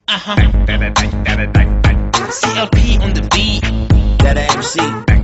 CLP on the beat. That MC.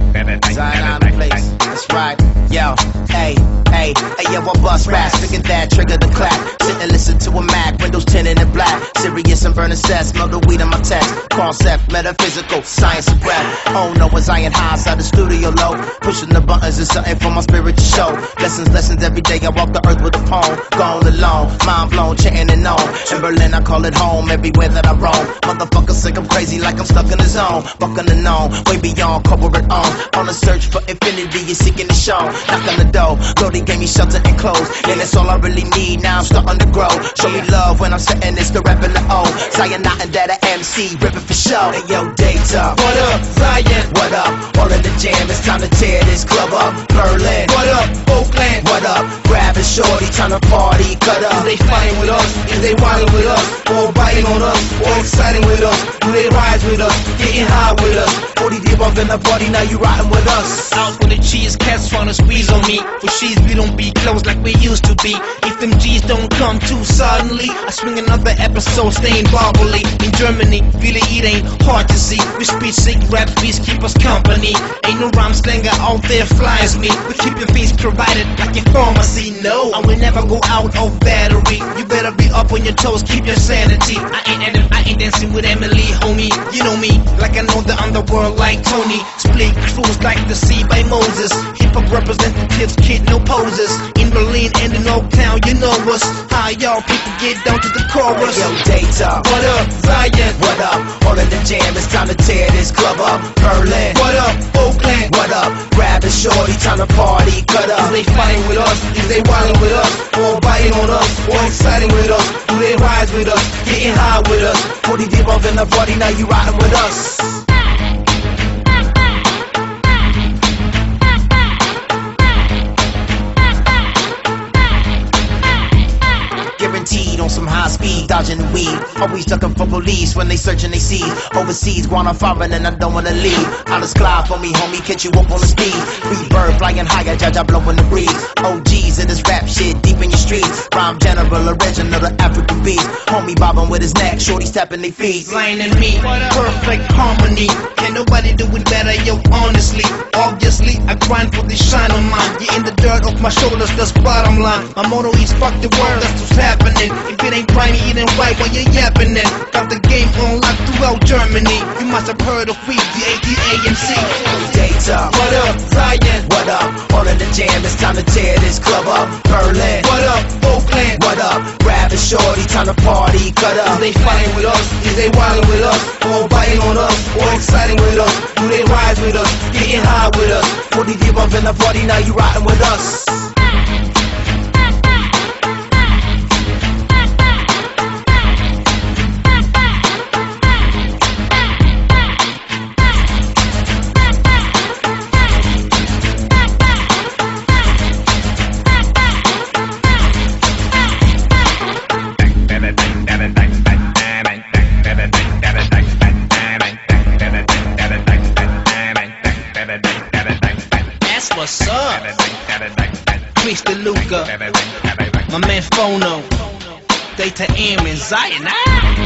Zion on the place. That's right. Yo, hey, yo, I bust raps. Figure that, trigger the clap. Sit and listen to a Mac, windows tinted in black. Serious and burning sets, smell the weed in my text. Concept, metaphysical, science and rap. Oh no, as I high inside the studio low. Pushing the buttons is something for my spirit to show. Lessons every day. I walk the earth with a poem. Gone alone, mind blown, chanting and on. In Berlin, I call it home. Everywhere that I roam, motherfuckers think I'm crazy, like I'm stuck in the zone. Bucking the known, way beyond corporate own. On a search for infinity, you're seeking the show. Knock on the door, Lordy gave me shelter and clothes, and that's all I really need. Now I'm starting to grow. Show me love when I'm sitting, it's the rapping the O. Zion not and that MC, ripping for show. Hey yo, Data, What up, Zion? what up? All in the jam, it's time to tear this club up. Berlin, What up, Oakland? what up? Grab a shorty, time to party, cut Is up. they fighting with us? Is they wilding with us? Or biting on us? Or exciting with us? Do they rise with us? Getting high with us? 40 deep up in the party, now you riding with us. Out for the cheese, cats trying to squeeze on me. For she's we don't be close like we used to be. If them G's don't come too suddenly, I swing another episode, staying bubbly. In Germany, really it ain't hard to see. We speech sick rap beats keep us company. Ain't no rhyme slanger out there flies me. We keep your things provided like a pharmacy. No, I will never go out of battery. You better be up on your toes, keep your sanity. I ain't dancing with Emily, homie. You know me, like I know the underworld like Tony. Split crews like the sea by Moses. Hip-hop representatives, kid, no poses. In Berlin and in Oaktown, you know us. How y'all people get down to the chorus. Yo, Data, What up, Zion? what up? All in the jam, it's time to tear this club up. Berlin, What up, Oakland? what up? Grab a shorty, time to party, cut Is up. they fighting with us? Is they wilding with us? Or biting on us? Or exciting with us? Do they rise with us? Getting high with us? 40 deep up in the party, now you riding with us. Guaranteed on some high speed, dodging the weed. Always looking for police when they searching they see. Overseas, going on foreign and I don't wanna leave. Out of sky for me, homie, catch you up on the speed. Free bird flying higher, Jaja blowing the breeze. OGs in this rap shit deep in your streets. Rhyme general, original, the African beast. Homie bobbing with his neck, shorty tapping their feet. Flying in me, perfect harmony. Can nobody do it better, yo, honestly. Obviously, I grind for this shine on mine. You're in the dirt off my shoulders, that's bottom line. My motto is fuck the world, that's what's happening. If it ain't grimy, it ain't right while you're yapping then. Got the game on lock throughout Germany. You must have heard of we, the ATAMC. Data, What up, Zion? what up? All in the jam, it's time to tear this club up. Berlin, What up, Oakland? what up? Grab a shorty, time to party, cut Is up. they fighting with us? Is they wilding with us? Or biting on us? Or exciting with us? Do they rise with us? Getting high with us? 40 deep up in the party, now you riding with us. That's what's up. Chris DeLuca, my man Phono, Data M and Zion.